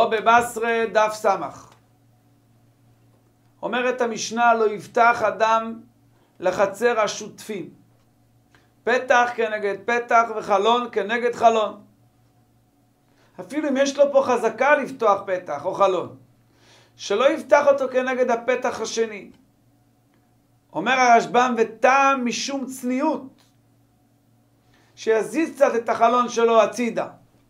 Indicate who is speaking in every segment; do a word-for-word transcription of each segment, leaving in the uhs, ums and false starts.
Speaker 1: בו בבשרה דף סמך. אומרת המשנה, לא יפתח אדם לחצר השותפים. פתח כנגד פתח וחלון כנגד חלון. אפילו אם יש לו פה חזקה לפתוח פתח או חלון, שלא יפתח אותו כנגד הפתח השני. אומר הרשב"ם, וטעם משום צניעות, שיזיז קצת את החלון שלו הצידה.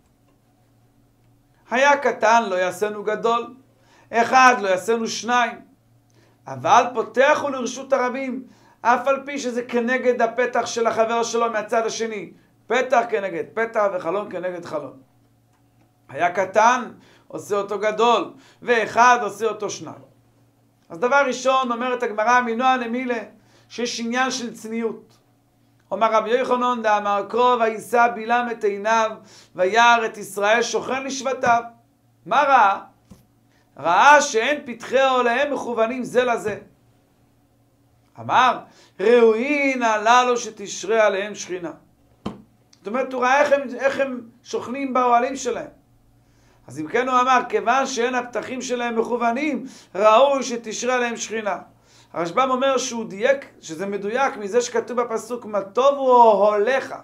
Speaker 1: היה קטן, לא יעשנו גדול. אחד, לא יעשנו שניים. אבל פותח הוא לרשות הרבים, אף על פי שזה כנגד הפתח של החבר שלו מהצד השני. פתח כנגד פתח וחלון כנגד חלון. היה קטן, עושה אותו גדול, ואחד עושה אותו שניים. אז דבר ראשון, אומרת הגמרא, מנוע נמילה, שיש עניין של צניעות. אומר רבי יוחנן דאמר קרוא, ויישא בלעם את עיניו, וירא את ישראל שוכן לשבטיו. מה ראה? ראה שאין פתחי עולהם מכוונים זה לזה. אמר, ראויין הללו שתשרה עליהם שכינה. זאת אומרת, הוא ראה איך הם, איך הם שוכנים באוהלים שלהם. אז אם כן הוא אמר, כיוון שאין הפתחים שלהם מכוונים, ראוי שתשרה עליהם שכינה. הרשב"ם אומר שהוא דייק, שזה מדויק מזה שכתוב בפסוק, מה טוב הוא הולך.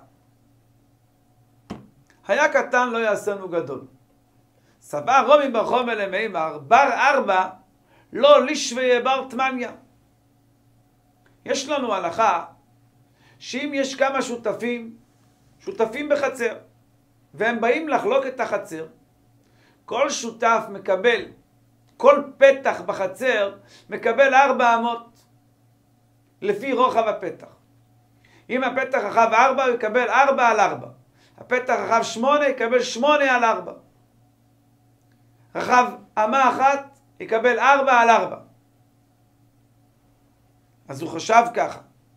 Speaker 1: היה קטן, לא יעשנו גדול. סבר רומי בחומר למימר, בר ארבע, לא לשווה בר תמניה. יש לנו הלכה, שאם יש כמה שותפים, שותפים בחצר, והם באים לחלוק את החצר, כל שותף מקבל, כל פתח בחצר מקבל ארבע אמות, לפי רוחב הפתח. אם הפתח רחב ארבע, הוא יקבל ארבע על ארבע. הפתח רחב שמונה, יקבל שמונה על ארבע. רחב אמה אחת, יקבל ארבע על ארבע. אז הוא חשב ככה.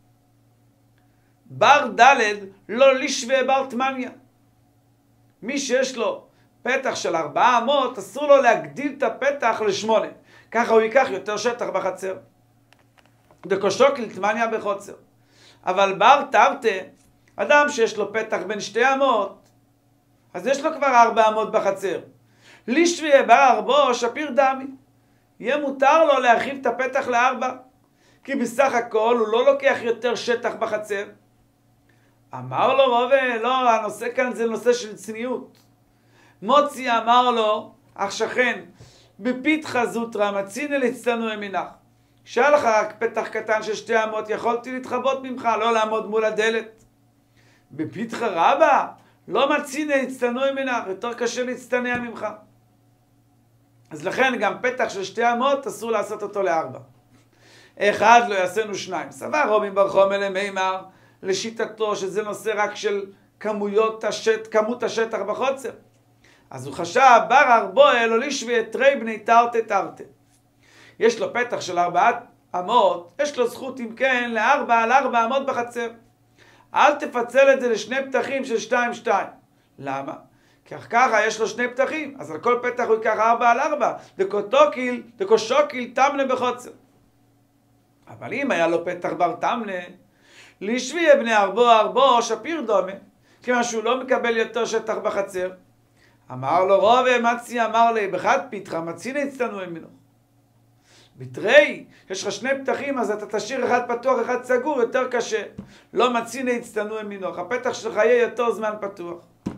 Speaker 1: בר דלת לא לשווה בר תמניה. מי שיש לו פתח של ארבעה אמות, אסור לו להגדיל את הפתח לשמונה. ככה הוא ייקח יותר שטח בחצר. דקושוק לתמניה בחוצר. אבל בר תרתה, אדם שיש לו פתח בין שתי אמות, אז יש לו כבר ארבע אמות בחצר. לשווה בר ארבו שפיר דמי. יהיה מותר לו להרחיב את הפתח לארבע. כי בסך הכל הוא לא לוקח יותר שטח בחצר. אמר לו רובה, לא, הנושא כאן זה נושא של צניעות. מוצי אמר לו, אך שכן, בפתחה זוטרה מציני להצטנו אמינך. שהיה לך רק פתח קטן של שתי אמות, יכולתי להתחבות ממך, לא לעמוד מול הדלת. בפתחה רבה, לא מציני להצטנו אמינך, יותר קשה להצטנע ממך. אז לכן גם פתח של שתי אמות אסור לעשות אותו לארבע. אחד לא יעשינו שניים. סבר רומי בר חומר למימר, לשיטתו שזה נושא רק של כמויות השט, כמות השטח בחוצר. אז הוא חשב, בר ארבו אלו לשווה תרי בני תרתי תרתי. יש לו פתח של ארבעת אמות, יש לו זכות אם כן לארבע על ארבע אמות בחצר. אל תפצל את זה לשני פתחים של שתיים שתיים. למה? כי ככה יש לו שני פתחים, אז על כל פתח הוא ייקח ארבע על ארבע. דקוטוקיל, דקושוקיל תמנה בחוצר. אבל אם היה לו פתח בר תמנה, לשווה בני ארבו ארבו שפיר דומה, כיוון שהוא לא מקבל יותר שטח בחצר. אמר לו רובה מצי, אמר לי, בחד פתחה מציני הצטנו ממנו. בתרי, יש לך שני פתחים, אז אתה תשאיר אחד פתוח, אחד סגור, יותר קשה. לא מציני הצטנו ממנו, הפתח שלך יהיה יותר זמן פתוח.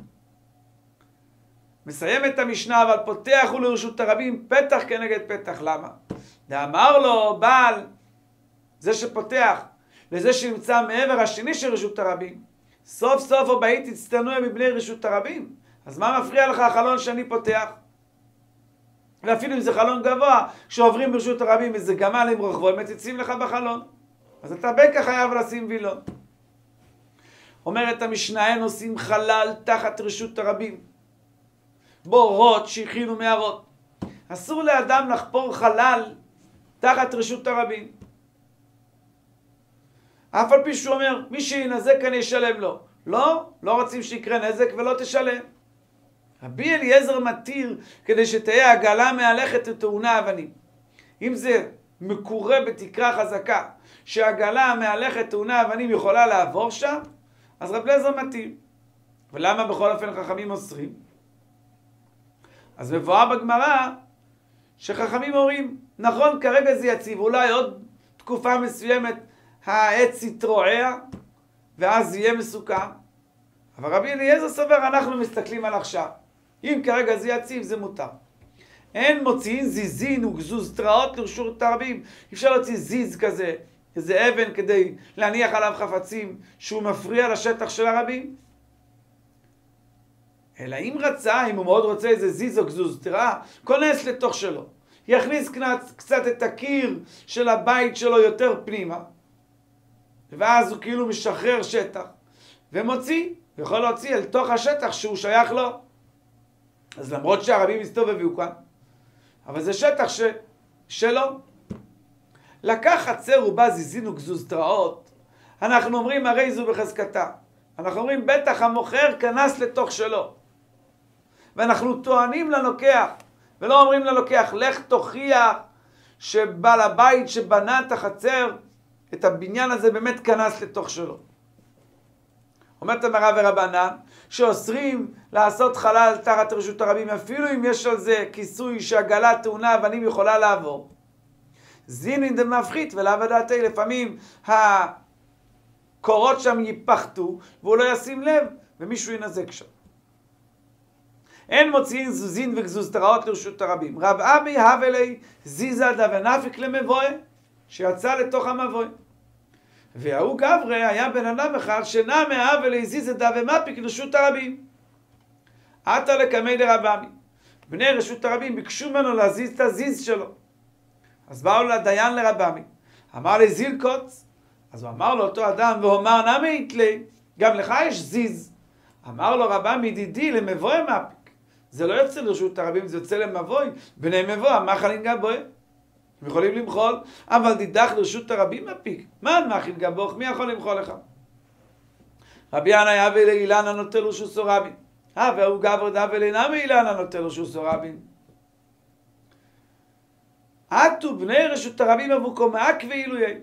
Speaker 1: מסיים את המשנה, אבל פותח הוא לרשות הרבים, פתח כנגד פתח. למה? ואמר לו בעל, זה שפותח, לזה שנמצא מעבר השני של רשות הרבים, סוף סוף או באית הצטנוע מבני רשות הרבים. אז מה מפריע לך החלון שאני פותח? ואפילו אם זה חלון גבוה, כשעוברים ברשות הרבים איזה גמל עם רוחבו, הם מציצים לך בחלון. אז אתה בין כך חייב לשים וילון. אומרת המשנה, אין עושים חלל תחת רשות הרבים. בורות שהכינו מערות. אסור לאדם לחפור חלל תחת רשות הרבים. אף על פי שהוא אומר, מי שינזק אני אשלם לו. לא, לא רוצים שיקרה נזק ולא תשלם. רבי אליעזר מתיר כדי שתהיה עגלה מהלכת ותאונה אבנים. אם זה מקורה בתקרה חזקה, שעגלה מהלכת תאונה אבנים יכולה לעבור שם, אז רבי אליעזר מתיר. ולמה בכל אופן חכמים אוסרים? אז מבואר בגמרא שחכמים אומרים, נכון, כרגע זה יציב, אולי עוד תקופה מסוימת העץ יתרועע, ואז יהיה מסוכן. אבל רבי אליעזר סובר, אנחנו מסתכלים על עכשיו. אם כרגע זה יציב, זה מותר. אין מוציאים זיזין וגזוזתראות לרשות הרבים. אפשר להוציא זיז כזה, איזה אבן כדי להניח עליו חפצים, שהוא מפריע לשטח של הרבים. אלא אם רצה, אם הוא מאוד רוצה איזה זיז או גזוזתרה, כונס לתוך שלו. יכניס קצת את הקיר של הבית שלו יותר פנימה. ואז הוא כאילו משחרר שטח. ומוציא, יכול להוציא אל תוך השטח שהוא שייך לו. אז למרות שהרבים מסתובבו כאן, אבל זה שטח ש... שלו. לקח חצר ובה זיזין וגזוזתראות. אנחנו אומרים הרי זו בחזקתה. אנחנו אומרים בטח המוכר כנס לתוך שלו. ואנחנו טוענים ללוקח, ולא אומרים ללוקח, לך תוכיח שבעל הבית שבנה את החצר, את הבניין הזה באמת כנס לתוך שלו. אומרת המרא ורבנן, שאוסרים לעשות חלל תחת רשות הרבים, אפילו אם יש על זה כיסוי שהגלה טעונה אבנים יכולה לעבור. זינין דמפחית ולאו דעתי, לפעמים הקורות שם ייפחתו, והוא לא ישים לב, ומישהו ינזק שם. אין מוציאים זוזין וגזוזתראות לרשות הרבים. רב אבי הבלי זיזה דה ונפיק למבואה, שיצא לתוך המבואה. והוא גברי היה בן אדם אחד שנע מהבלי זיזה דה ומפיק לרשות הרבים. עתה לקמי דרבמי. בני רשות הרבים ביקשו ממנו להזיז את הזיז שלו. אז באו לדיין לרבמי. אמר לי זיל קוץ. אז הוא אמר לאותו אדם ואומר נמי יתלי, גם לך יש זיז. אמר לו רבמי דידי למבואה מפיק. זה לא יוצא לרשות הרבים, זה יוצא למבוי, בני מבוא, מחלין גבוה. הם יכולים למחול, אבל דידך לרשות הרבים מפיק. מה מחלין גבוך? מי יכול למחול לך? רבי ינאי הווה לאילנה נוטה לרשות הרבים. הווה הוא גבר דווה לנמי אילנה נוטה לרשות הרבים. עטו בני רשות הרבים אבוקו מעק ואילויי.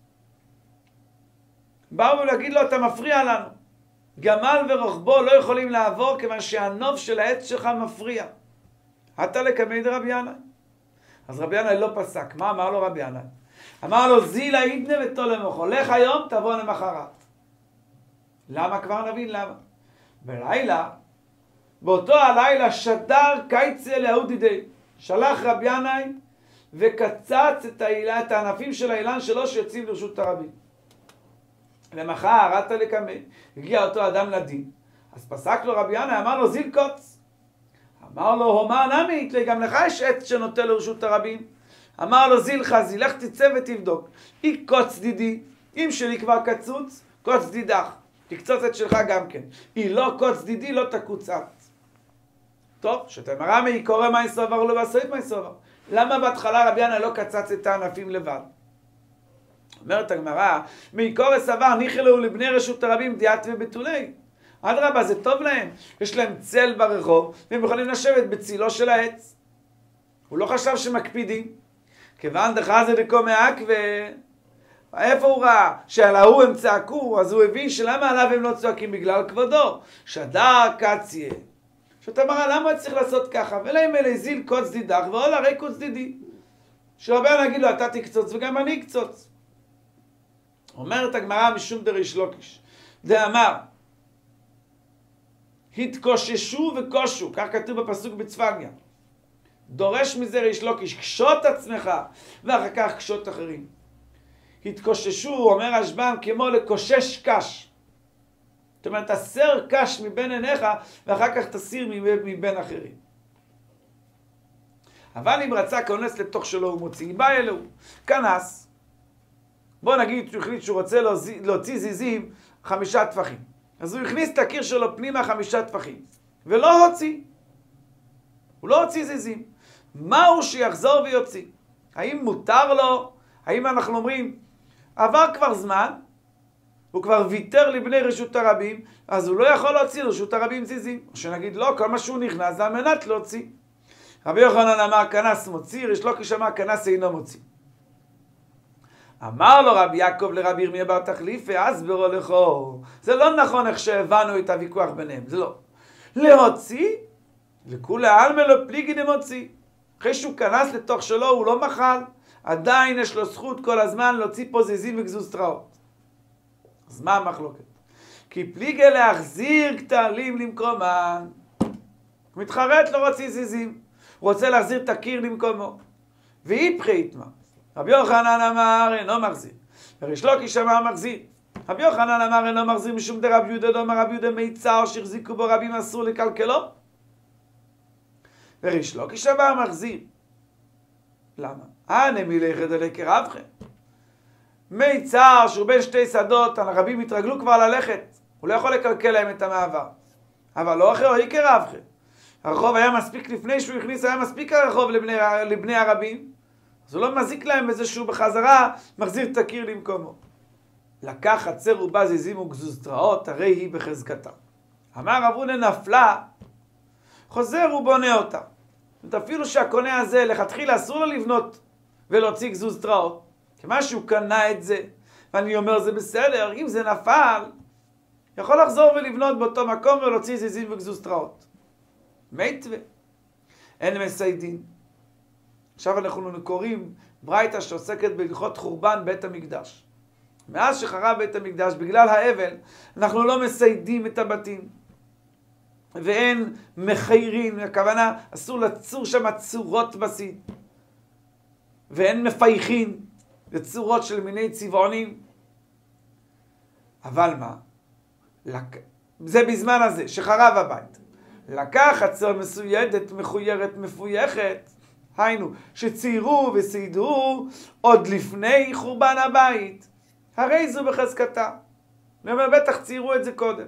Speaker 1: באו להגיד לו, אתה מפריע לנו. גמל ורוחבו לא יכולים לעבור כיוון שהנוף של העץ שלך מפריע. עתה לקמי דרבי ינאי. אז רבי ינאי לא פסק. מה אמר לו רבי ינאי? אמר לו זילה עידנה ותולה מוחו. לך היום תבוא למחרת. למה? כבר נבין למה. בלילה, באותו הלילה שדר קיצה להודידי. שלח רבי ינאי וקצץ את, האילן, את הענפים של האילן שלו שיוצאים לרשות הרבים. למחר, עתה לקמי, הגיע אותו אדם לדין. אז פסק לו רבי ינאי, אמר לו זיל קוץ. אמר לו, הומה נמי יתלי, גם לך יש עץ שנוטה לרשות הרבים. אמר לו זילך, זילך תצא ותבדוק. אי קוץ דידי, אם שלי כבר קצוץ, קוץ דידך. תקצוץ את שלך גם כן. אי לא קוץ דידי, לא תקוץ את. טוב, שתמרה מי קורא מי סובר ולא בסוית מי סובר. למה בהתחלה רבי ינאי לא קצץ את הענפים לבד? אומרת הגמרא, מעיקורא סבר ניחלו לבני רשות הרבים דיעת ובתולי. אדרבה, זה טוב להם. יש להם צל ברחוב, והם יכולים לשבת בצילו של העץ. הוא לא חשב שמקפידים. כיוון דחזה דקו מעק ו... איפה הוא ראה? שעל ההוא הם צעקו, אז הוא הבין שלמה עליו הם לא צועקים בגלל כבודו. שדר קציה. שאתה אמרה, למה צריך לעשות ככה? ולהם אלה זיל קוץ דידך, ועול הרי קוץ דידי. שרבי ינאי יגיד לו, אתה תקצוץ וגם אני אקצוץ. אומרת הגמרא משום דריש לוקיש. דאמר, התקוששו וקושו, כך כתוב בפסוק בצפניה. דורש מזה ריש לוקיש, קשוט עצמך, ואחר כך קשוט אחרים. התקוששו, אומר השב"ם, כמו לקושש קש. זאת אומרת, תסר קש מבין עיניך, ואחר כך תסיר מבין אחרים. אבל אם רצה כונס לתוך שלו ומוציא, בא אלוהו, כנס. בוא נגיד שהוא החליט שהוא רוצה להוציא זיזים חמישה טפחים. אז הוא הכניס את הקיר שלו פנימה חמישה טפחים. ולא הוציא. הוא לא הוציא זיזים. מהו שיחזור ויוציא? האם מותר לו? האם אנחנו אומרים, עבר כבר זמן, הוא כבר ויתר לבני רשות הרבים, אז הוא לא יכול להוציא לרשות הרבים זיזים. או שנגיד לא, כל מה שהוא נכנס זה על מנת להוציא. רבי יוחנן אמר כנס מוציא, ריש לוקיש אמר כנס אינו מוציא. אמר לו רבי יעקב לרבי ירמיה בר תחליפי, הסברו לכו. זה לא נכון איך שהבנו את הוויכוח ביניהם, זה לא. להוציא, וכולי עלמא לא פליגי דמוציא. אחרי שהוא כנס לתוך שלו, הוא לא מחל, עדיין יש לו זכות כל הזמן להוציא פה זיזים וגזוסטראות. אז מה המחלוקת? כי פליגי להחזיר כתלים למקומן. הוא מתחרט, לא רוצה זיזים. הוא רוצה להחזיר את הקיר למקומו. ואיפכי איתמה. רבי יוחנן אמר אינו מחזיר. וריש לוקיש אמר מחזיר. רבי יוחנן אמר אינו מחזיר משום דרבי יהודה דאמר רבי יהודה מיצר שהחזיקו בו רבים אסור לקלקלו. וריש לוקיש אמר מחזיר. למה? אנא מילכא דלקי רבכם. מיצר שהוא בין שתי שדות, הרבים התרגלו כבר ללכת. הוא לא יכול לקלקל להם את המעבר. אבל לא אחר איקי רבכם. הרחוב היה מספיק לפני שהוא הכניס, היה מספיק הרחוב לבני, לבני הרבים. אז הוא לא מזיק להם בזה שהוא בחזרה מחזיר את הקיר למקומו. לקח חצר ובה זיזים וגזוסטראות, הרי היא בחזקתה. אמר רב הונא נפלה, חוזר ובונה אותה. אפילו שהקונה הזה לכתחילה אסור לו לבנות ולהוציא גזוסטראות. כמה שהוא קנה את זה, ואני אומר זה בסדר, אם זה נפל, יכול לחזור ולבנות באותו מקום ולהוציא זיזים וגזוסטראות. מיתווה. אין מסיידין. עכשיו אנחנו קוראים ברייתא שעוסקת בהלכות חורבן בית המקדש. מאז שחרב בית המקדש, בגלל האבל, אנחנו לא מסיידים את הבתים. ואין מחיירין, הכוונה, אסור לצור שם צורות בסיד. ואין מפייחין, לצורות של מיני צבעונים. אבל מה? לק... זה בזמן הזה, שחרב הבית. לקח חצר מסוידת, מחוירת, מפויכת, היינו, שציירו וסיידרו עוד לפני חורבן הבית, הרי זו בחזקתה. אני אומר, בטח ציירו את זה קודם.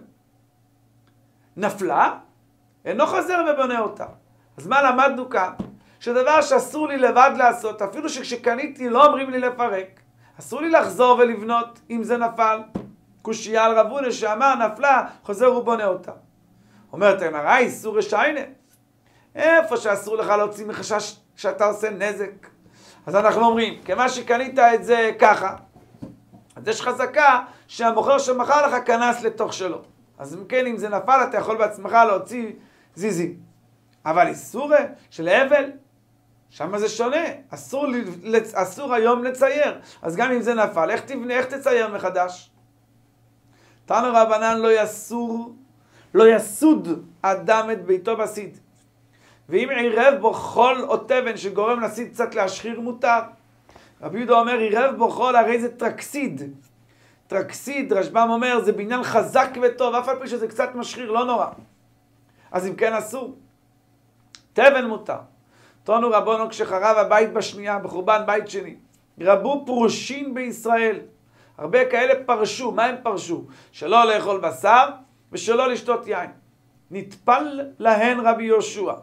Speaker 1: נפלה, אינו חוזר ובונה אותה. אז מה למדנו כאן? שדבר שאסור לי לבד לעשות, אפילו שכשקניתי לא אומרים לי לפרק, אסור לי לחזור ולבנות אם זה נפל. קושיה על רב הונא שאמר נפלה, חוזר ובונה אותה. אומרת הגמרא, איסור רשיינה. איפה שאסור לך להוציא מחשש שאתה עושה נזק. אז אנחנו אומרים, כמה שקנית את זה ככה, אז יש חזקה שהמוכר שמכר לך כנס לתוך שלו. אז אם כן, אם זה נפל, אתה יכול בעצמך להוציא זיזים. אבל איסור של אבל, שם זה שונה. אסור, אסור היום לצייר. אז גם אם זה נפל, איך תבנה, איך תצייר מחדש? תנו רבנן לא יסור, לא יסוד אדם את ביתו בסיד. ואם עירב בו חול או תבן שגורם לסיד קצת להשחיר מותר. רבי יהודה אומר, עירב בו חול, הרי זה טרקסיד. טרקסיד, רשב"ם אומר, זה בניין חזק וטוב, אף על פי שזה קצת משחיר, לא נורא. אז אם כן אסור. תבן מותר. תנו רבונו כשחרב הבית בשנייה, בחורבן בית שני. רבו פרושין בישראל. הרבה כאלה פרשו. מה הם פרשו? שלא לאכול בשר ושלא לשתות יין. נטפל להן רבי יהושע.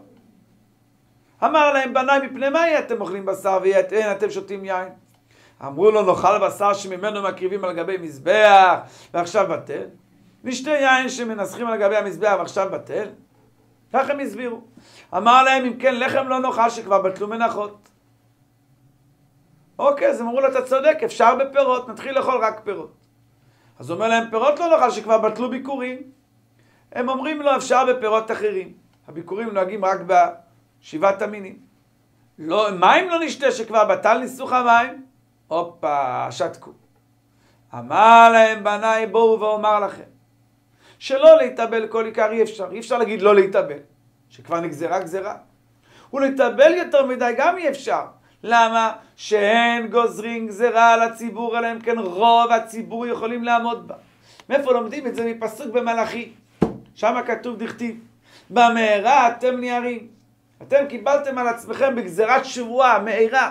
Speaker 1: אמר להם, בניי, מפני מה אתם אוכלים בשר ואין אתם שותים יין? אמרו לו, נאכל בשר שממנו מקריבים על גבי מזבח ועכשיו בטל. נשתה יין שמנסחים על גבי המזבח ועכשיו בטל. כך הם הסבירו. אמר להם, אם כן לחם לא נאכל שכבר בטלו מנחות. אוקיי, אז הם אמרו לו, אתה צודק, אפשר בפירות, נתחיל לאכול רק פירות. אז הוא אומר להם, פירות לא נאכל שכבר בטלו ביקורים. הם אומרים לו, אפשר בפירות אחרים. הביקורים נוהגים רק בשבעת המינים. לא, מים לא נשתה שכבר בטל ניסוך המים. הופה, שתקו. אמר להם, בניי, בואו ואומר לכם, שלא להתאבל כל עיקר אי אפשר. אי אפשר להגיד לא להתאבל, שכבר נגזרה גזרה. ולהתאבל יותר מדי גם אי אפשר. למה? שהן גוזרים גזרה על הציבור, אלא אם כן רוב הציבור יכולים לעמוד בה. מאיפה לומדים את זה? מפסוק במלאכי. שם כתוב דכתיב, במהרה אתם ניערים. אתם קיבלתם על עצמכם בגזרת שבועה, מהירה,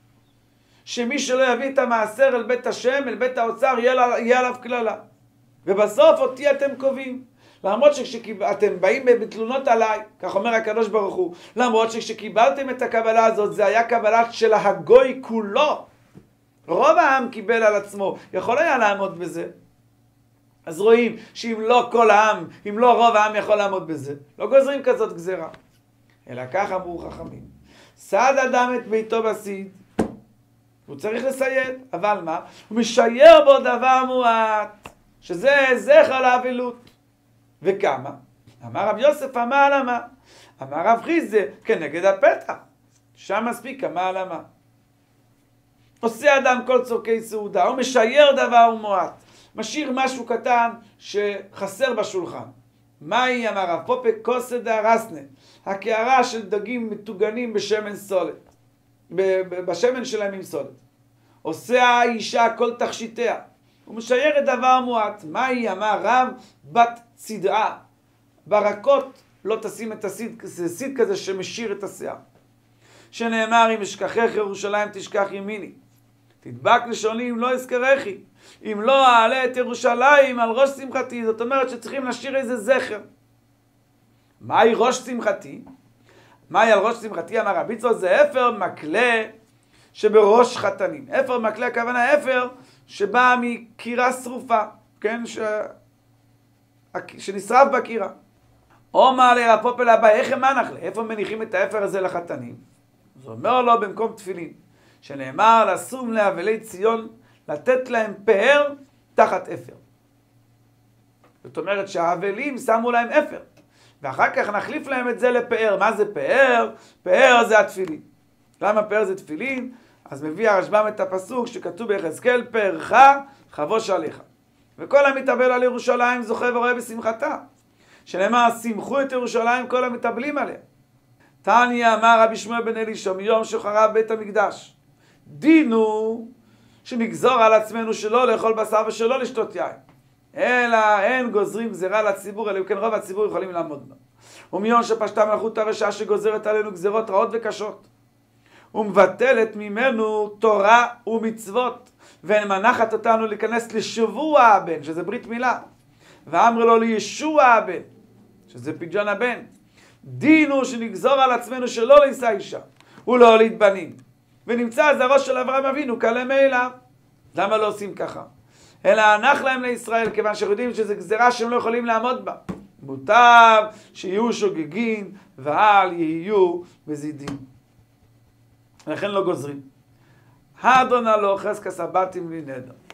Speaker 1: שמי שלא יביא את המעשר אל בית השם, אל בית האוצר, יהיה עליו כללה. ובסוף אותי אתם קובעים. למרות שכשאתם באים בתלונות עליי, כך אומר הקדוש ברוך הוא, למרות שכשקיבלתם את הקבלה הזאת, זה היה קבלה של הגוי כולו. רוב העם קיבל על עצמו, יכול היה לעמוד בזה. אז רואים שאם לא כל העם, אם לא רוב העם יכול לעמוד בזה, לא גוזרים כזאת גזרה. אלא כך אמרו חכמים. סעד אדם את ביתו בסיד, הוא צריך לסייד, אבל מה? הוא משייר בו דבר מועט, שזה זכר לאבלות. וכמה? אמר רב יוסף, אמר למה? אמר רב חיסדא, כנגד הפתח. שם מספיק, אמר למה? עושה אדם כל צורכי סעודה, הוא משייר דבר מועט, משאיר משהו קטן שחסר בשולחן. מהי, אמר רב פופה, כוסא דהרסנא, הקערה של דגים מטוגנים בשמן סולת, בשמן שלהם עם סולת. עושה האישה כל תכשיטיה, הוא משייר את דבר מועט. מהי, אמר רב, בת צדעה, ברקות לא תשים את הסיד, זה סיד כזה שמשאיר את השיער. שנאמר, אם אשכחך ירושלים תשכח ימיני, תדבק לשוני אם לא אזכרכי, אם לא אעלה את ירושלים על ראש שמחתי. זאת אומרת שצריכים להשאיר איזה זכר. מהי ראש שמחתי? מהי על ראש שמחתי? אמר רבי יצחק, זה אפר מקלה שבראש חתנים. אפר מקלה, הכוונה אפר שבאה מקירה שרופה, כן? ש... שנשרף בקירה. אומר לרב פופל הבא, איך הם מנחלה? איפה מניחים את האפר הזה לחתנים? אז אומר לו במקום תפילין, שנאמר לשום לאבלי ציון, לתת להם פאר תחת אפר. זאת אומרת שהאבלים שמו להם אפר, ואחר כך נחליף להם את זה לפאר. מה זה פאר? פאר זה התפילין. למה פאר זה תפילין? אז מביא הרשב"ם את הפסוק שכתוב ביחזקאל, פארך חבוש עליך. וכל המתאבל על ירושלים זוכה ורואה בשמחתה. שנאמר, שמחו את ירושלים כל המתאבלים עליה. תניא אמר רבי שמואל בן אלישע, מיום שחרב בית המקדש, דינו שנגזור על עצמנו שלא לאכול בשר ושלא לשתות יין, אלא אין גוזרים גזירה לציבור, אלא כן רוב הציבור יכולים לעמוד בה. ומיום שפשטה מלכות הרשע שגוזרת עלינו גזירות רעות וקשות, ומבטלת ממנו תורה ומצוות, ומנחת אותנו להיכנס לשבוע הבן, שזה ברית מילה, ואמר לו לישוע הבן, שזה פדיון הבן. דינו שנגזור על עצמנו שלא לישא אישה ולא הוליד בנים, ונמצא זרעו של אברהם אבינו כלה מאליו. למה לא עושים ככה? אלא הנח להם לישראל, כיוון שיודעים שזו גזירה שהם לא יכולים לעמוד בה. מוטב שיהיו שוגגים ואל יהיו מזידים, לכן לא גוזרים. האדון הלא חזקה סבתים לי נדר.